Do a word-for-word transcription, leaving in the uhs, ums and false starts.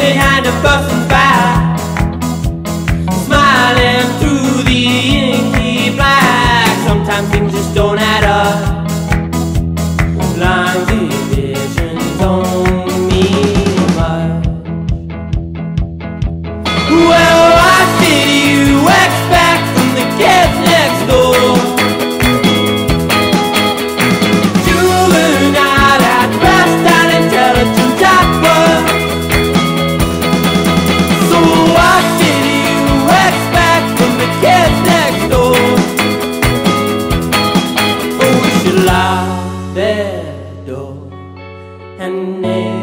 behind a person by, smiling through the inky black. Sometimes things just don't add up. Blind division don't mean much. Well, what did you expect from the kids next door? Juvenile at best, an intelligent typer. So what did you expect from the kids next door? Oh, we should lock their door and nail